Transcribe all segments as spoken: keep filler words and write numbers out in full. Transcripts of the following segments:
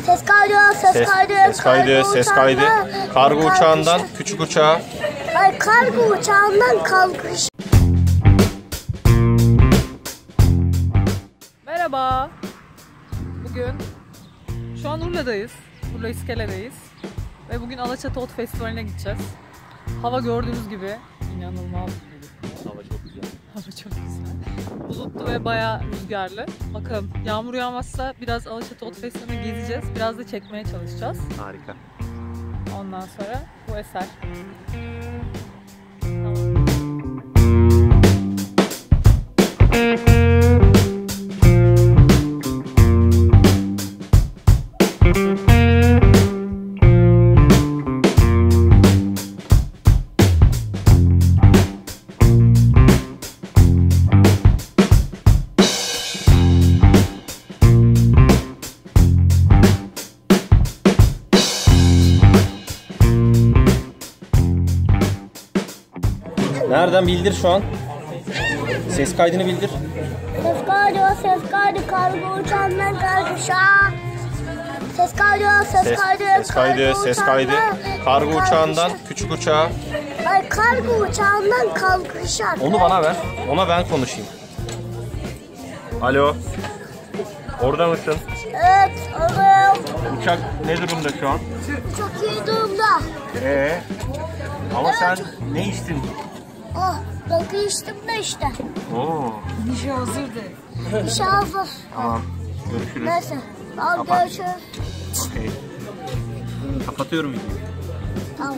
Ses kaydı, ses, Ses, kaydı, ses kaydı, ses kaydı. Kargo uçağından küçük uçağa. Ay, kargo uçağından kalkış. Merhaba. Bugün şu an Urla'dayız. Urla İskele'deyiz. Ve bugün Alaçatı Ot Festivali'ne gideceğiz. Hava gördüğünüz gibi inanılmaz. Hava çok güzel. Hava çok güzel. Bulutlu ve bayağı rüzgarlı. Bakalım yağmur yağmazsa biraz Alaçatı Ot Festivali'ne gezeceğiz. Biraz da çekmeye çalışacağız. Harika. Ondan sonra bu eser. Tamam. Nereden bildir şu an? Ses kaydını bildir. Ses kaydı, ses kaydı, kargo uçağından kalkışa. Ses kaydı, ses, Ses, kaydı, ses kaydı, ses kaydı. Kargo uçağından küçük uçağa. Ay, kargo uçağından kalkışa. Onu bana ver. Ona ben konuşayım. Alo. Orada mısın? Evet, oğlum. Uçak ne durumda şu an? Çok iyi durumda. Ee. Ama sen ne içtin? Oh, rakı içtim de işte. Oo. Bir şey hazırdı. Bir şey hazır. Tamam. Görüşürüz. Neyse, al Kapat. görüşürüz. Okey. Kapatıyorum videoyu. Tamam.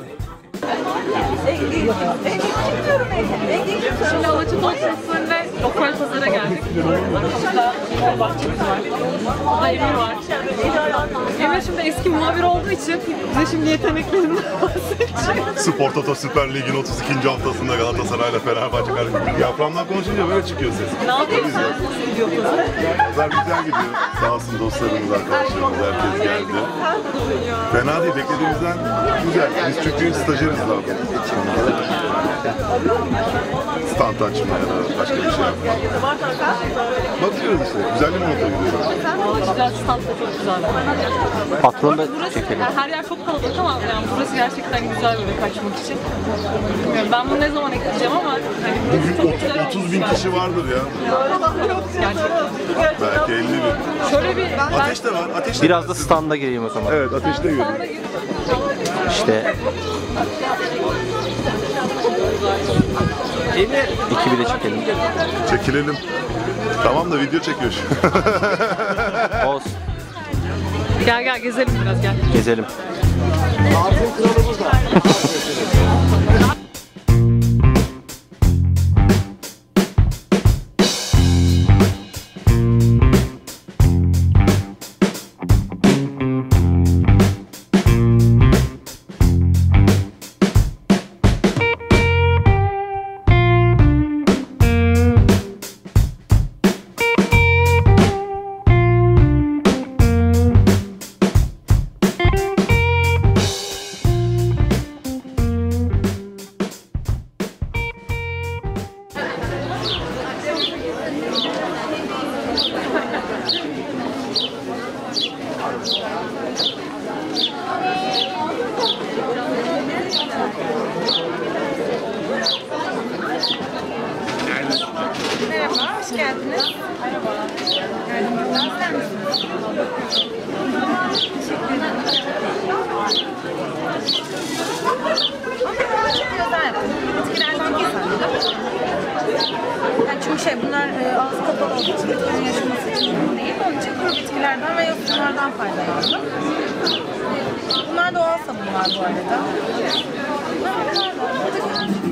Şimdi Alaçatı Ot Festivali'ne lokal pazara geldik. Arkamızda bahçemiz var. Burada Emir var. Emir şimdi eski muhabir olduğu için bize şimdi yeteneklerinden bahsedecek. Spor Toto Süper Lig'in otuz ikinci haftasında Galatasaray'la Fenerbahçe karşısında. Diyaframdan konuşunca böyle çıkıyor ses. Ne yapıyorsun? Nasıl gidiyor pazar? Pazar güzel gidiyor. Sağ olsun dostlarımız, arkadaşlarımız, herkes geldi. Fena değil, beklediğimizden güzel. Biz çünkü stajyeriz daha. Stand açmaya da başka bir şey yapmaya. Bakıyoruz işte, güzel bir nota gidiyor. Alaçatı stand da çok güzel. Patronu da Burası, çekelim. yani her yer çok kalabalık ama yani burası gerçekten güzel böyle kaçmak için. Bilmiyorum, ben bunu ne zaman ekleyeceğim ama hani burası çok güzel olmuş. otuz bin kişi vardır ya. Gerçekten. Belki elli bin. Şöyle bir Ateş de var. Ateş de Biraz da standa gireyim o zaman. Evet, ateş de görüyorum. standa girip İşte. İki bir de çekelim. Çekilelim. Tamam da video çekiyor şu. Olsun. gel gel gezelim biraz gel. Gezelim. Merhaba, hoş geldiniz. Merhaba. Yardımcı ister misiniz? Ama çıkıyor zaten. Bitkilerden kesildi. Yani çünkü şey, bunlar e, ağzı kapalı olduğu için bitkilerin yaşaması için uygun değil. Onun için kuru bitkilerden ve yosunlardan faydalandım. Bunlar doğal sabunlar bu arada. Bunlar da